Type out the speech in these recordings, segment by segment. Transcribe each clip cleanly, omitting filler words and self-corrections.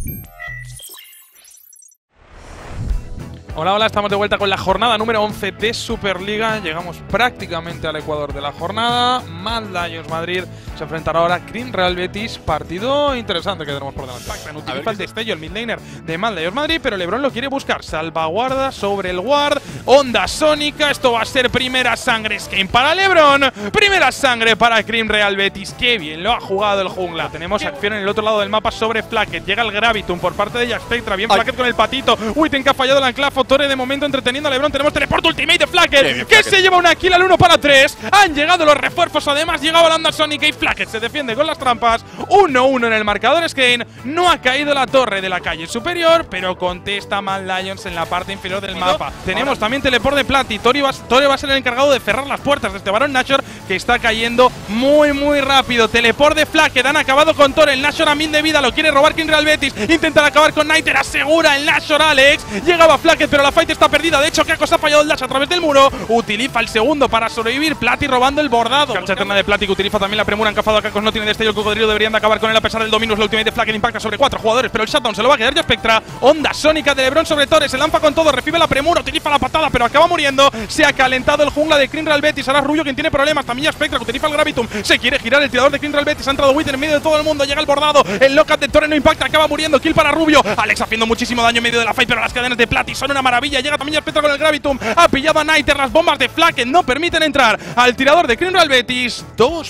Hola, hola, estamos de vuelta con la jornada número 11 de Superliga. Llegamos prácticamente al ecuador de la jornada. Mad Lions Madrid se enfrentará ahora a Cream Real Betis. Partido interesante que tenemos por delante. Pacman utiliza el destello, el midlaner de Mad Lions Madrid, pero LeBron lo quiere buscar. Salvaguarda sobre el guard. Onda sónica. Esto va a ser primera sangre. Skane para LeBron. Primera sangre para Cream Real Betis. Qué bien lo ha jugado el jungla. Tenemos acción en el otro lado del mapa sobre Flacket. Llega el Gravitum por parte de Jack Spectra. Bien Flacket con el patito. Witten que ha fallado el anclafo. Torre de momento entreteniendo a LeBron. Tenemos teleport ultimate de Flacket, que se lleva una kill al 1 para 3. Han llegado los refuerzos. Además, llegaba la onda sónica y Flacket se defiende con las trampas. 1-1 en el marcador. Skane. No ha caído la torre de la calle superior, pero contesta Mad Lions en la parte inferior del mapa. Tenemos también teleport de Plati. Tori va a ser el encargado de cerrar las puertas de este Baron Nashor, que está cayendo muy rápido. Teleport de Flacket. Han acabado con Tori. El Nashor a 1000 de vida. Lo quiere robar King Real Betis. Intentan acabar con Niter. Asegura el Nashor Alex. Llegaba Flacket, pero la fight está perdida. De hecho, Kakos ha fallado el dash a través del muro. Utiliza el segundo para sobrevivir. Plati robando el bordado. Cancha eterna de Plati, que utiliza también la premura. Han cazado a Kakos. No tiene destello. El cocodrilo deberían de acabar con él a pesar del dominus. La ultimate de Flacket impacta sobre 4 jugadores, pero el shutdown se lo va a quedar ya Spectra. Onda sónica de LeBron sobre Torres. Se lanza con todo. Recibe la premura. Utiliza la patada, pero acaba muriendo. Se ha calentado el jungla de Cream Real Betis. Ahora Rubio quien tiene problemas. También ya Spectra, que utiliza el Gravitum. Se quiere girar el tirador de Cream Real Betis. Ha entrado Witten en medio de todo el mundo. Llega el bordado. El knockout de Torres no impacta. Acaba muriendo. Kill para Rubio. Alex haciendo muchísimo daño en medio de la fight, pero las cadenas de Plati son una maravilla. Llega también ya Spectra con el Gravitum. Ha pillado a Niter. Las bombas de Flacket no permiten entrar al tirador de Cream Real Betis.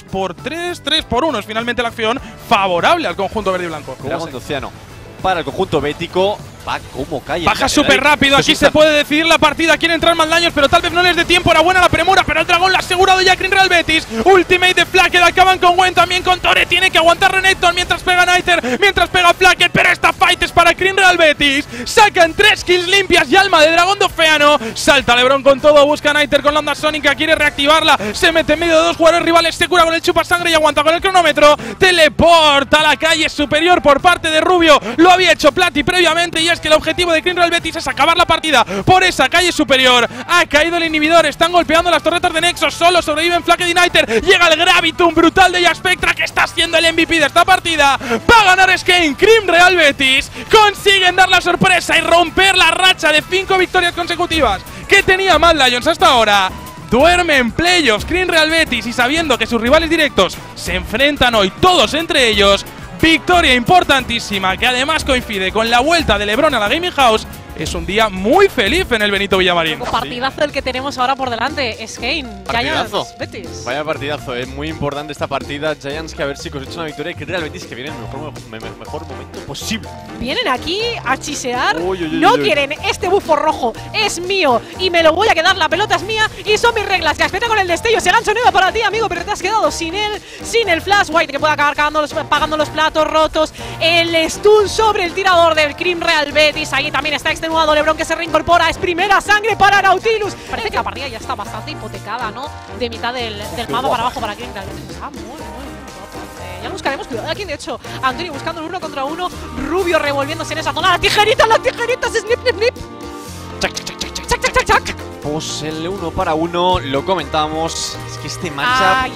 2-3, 3-1. Es finalmente la acción favorable al conjunto verde y blanco. Dragón de Océano para el conjunto bético. Va como calle. Baja súper rápido. Aquí se puede decidir la partida. Quiere entrar Mad Lions, pero tal vez no les dé tiempo. Era buena la premura, pero el dragón la ha asegurado ya Cream Real Betis. Ultimate de Flacket. Acaban con Gwen, también con Torre. Tiene que aguantar Renekton mientras pega Niter, mientras pega Flacket. Pero esta fight es para Cream Real Betis. Sacan 3 kills limpias y alma de dragón de Océano. Salta LeBron con todo. Busca a Niter con la onda sónica. Quiere reactivarla. Se mete en medio de 2 jugadores rivales. Se cura con el chupa sangre y aguanta con el cronómetro. Teleporta a la calle superior por parte de Rubio. Lo había hecho Plati previamente, y es que el objetivo de Cream Real Betis es acabar la partida por esa calle superior. Ha caído el inhibidor. Están golpeando las torretas de Nexus. Solo sobreviven Flacket y Niter. Llega el Gravitum brutal de Jack Spectra, que está siendo el MVP de esta partida. Va a ganar Skane. Cream Real Betis consiguen dar la sorpresa y romper la racha de 5 victorias consecutivas que tenía Mad Lions hasta ahora. Duerme en playoffs Cream Real Betis, y sabiendo que sus rivales directos se enfrentan hoy todos entre ellos, victoria importantísima que además coincide con la vuelta de LeBron a la Gaming House. Es un día muy feliz en el Benito Villamarín. Partidazo el que tenemos ahora por delante. Skane, partidazo. Giants, Betis. Vaya partidazo, es muy importante esta partida. Giants que a ver si cosecha una victoria, y que Real Betis que viene en el mejor momento posible. Vienen aquí a chisear. No quieren este bufo rojo. Es mío y me lo voy a quedar. La pelota es mía y son mis reglas. Que espera con el destello. Ese gancho no iba para ti, amigo, pero te has quedado sin él, sin el flash. White que puede acabar pagando los platos rotos. El stun sobre el tirador del Cream Real Betis. Ahí también está extenuado LeBron, que se reincorpora. Es primera sangre para Nautilus. Parece que la partida ya está bastante hipotecada, ¿no? De mitad del mapa para abajo para Cream Real Betis. Está muy ya lo buscaremos. Cuidado aquí, de hecho, Antonio buscando el 1 contra 1. Rubio revolviéndose en esa zona. ¡Las tijeritas! ¡Snip, snip, snip! ¡Chac, chac, chac, chac, chac, chac, chac! Pues el 1 para 1, lo comentábamos. Es que este matchup.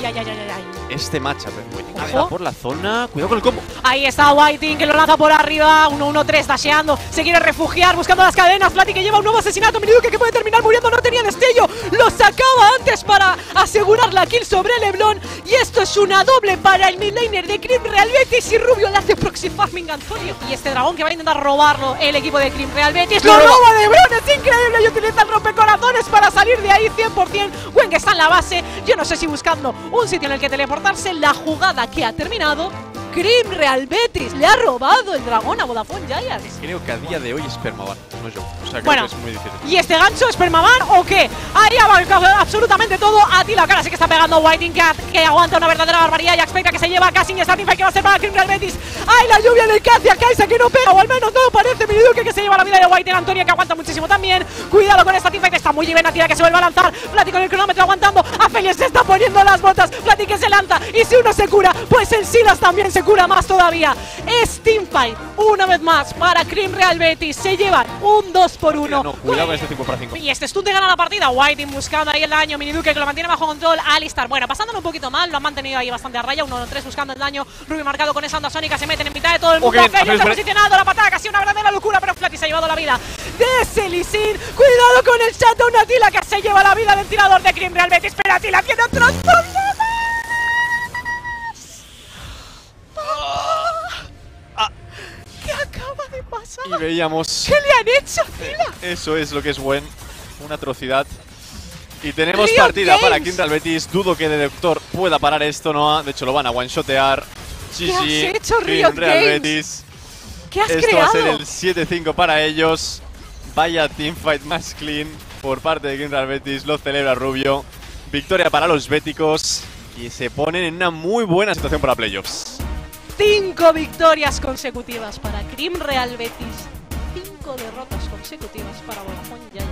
Este matchup por la zona. Cuidado con el combo. Ahí está Whiting, que lo lanza por arriba. 1-1-3, dasheando. Se quiere refugiar, buscando las cadenas. Plati que lleva un nuevo asesinato. Miniduque que puede terminar muriendo. No tenía destello. Lo sacaba antes para asegurar la kill sobre LeBron. Y esto es una doble para el midlaner de Cream Real Betis. Y Rubio le hace proxy farming a Antonio. Y este dragón que va a intentar robarlo el equipo de Cream Real Betis. ¡Lo roba LeBron! ¡Es increíble! Y utiliza el rompecorazones para salir de ahí 100%. Gwen que está en la base. Yo no sé si buscando un sitio en el que teleportarse. La jugada que ha terminado. Cream Real Betis le ha robado el dragón a Vodafone Giants. Creo que a día de hoy es Permaban, no yo. O sea, bueno, creo que es muy difícil. ¿Y este gancho es Permaban o qué? Ahí ha absolutamente todo. A ti la cara sí que está pegando Whiting, que aguanta una verdadera barbaridad. Jack Spectra que se lleva casi en starting fight, que va a ser para Cream Real Betis. ¡Ay, la lluvia de Katia! Kaisa que no pega, o al menos no parece. Miniduque que se lleva la vida de Whiting. Antonio que aguanta muchísimo también. Cuidado con esta teamfight, está muy bien. Atila que se vuelve a lanzar. Plati con el cronómetro aguantando. A Feliz se está poniendo las botas. Plati Fnatic que se lanza. Y si uno se cura, pues el Silas también se cura más todavía. Es teamfight una vez más para Cream Real Betis. Se llevan un 2 por 1. No, cuidado con este 5 para 5. Y este stun te gana la partida. Whiting buscando ahí el daño. Miniduke que lo mantiene bajo control. Alistar, bueno, pasándolo un poquito mal. Lo han mantenido ahí bastante a raya. 1-3 buscando el daño. Ruby marcado con esa onda sónica. Se meten en mitad de todo el mundo. Feliz está posicionado. La patada casi una verdadera locura. Pero Flaty se ha llevado la vida de Celicin. Cuidado con el Shadow Natila que se lleva la vida del tirador de Cream Real Betis. Pero Atila tiene otros problemas. ¿Qué acaba de pasar? Y veíamos. ¿Qué le han hecho, Atila? Eso es lo que es buen. Una atrocidad. Y tenemos partida para Cream Real Betis. Dudo que de Doctor pueda parar esto, ¿no? De hecho, lo van a one-shotear. ¿Qué has hecho, Cream Real Betis. ¿Qué has Esto creado? va a ser el 7-5 para ellos. Vaya teamfight más clean por parte de Cream Real Betis. Lo celebra Rubio. Victoria para los béticos. Y se ponen en una muy buena situación para playoffs. 5 victorias consecutivas para Cream Real Betis. 5 derrotas consecutivas para Vodafone.